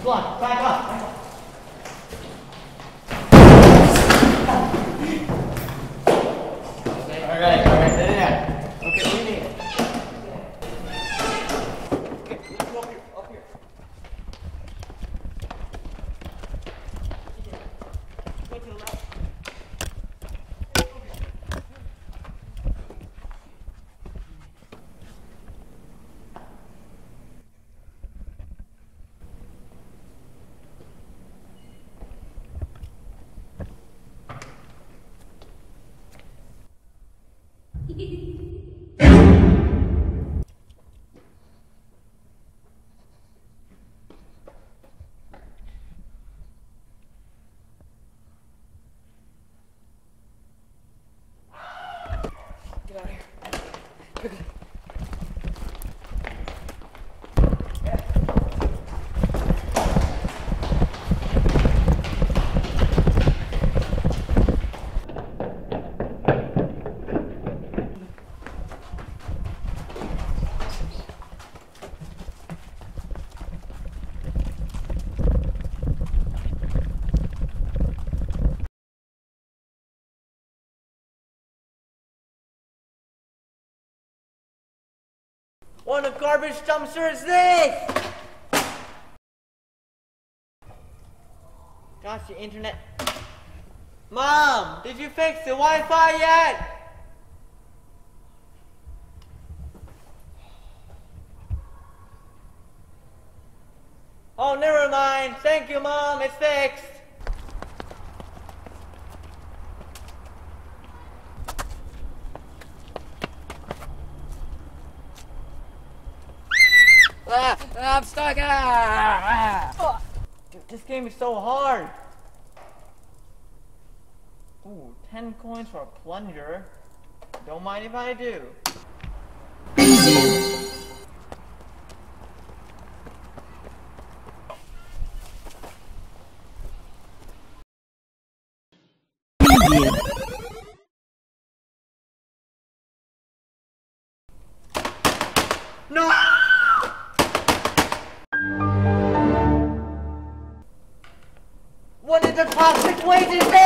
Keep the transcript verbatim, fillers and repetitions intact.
Come on, back up, back up. Okay, alright, alright, there, there. Okay, what do you need? Okay, let's go up here, up here. Go to the left. Get out of here. Quickly. What a garbage dumpster is this? Gosh, the internet. Mom, did you fix the Wi-Fi yet? Oh, never mind. Thank you, Mom. It's fixed. Ah, I'm stuck! Ah, ah. Dude, this game is so hard! Ooh, ten coins for a plunger. Don't mind if I do. No! What is the toxic waste is this?